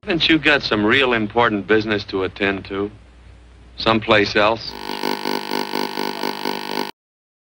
Haven't you got some real important business to attend to? Someplace else?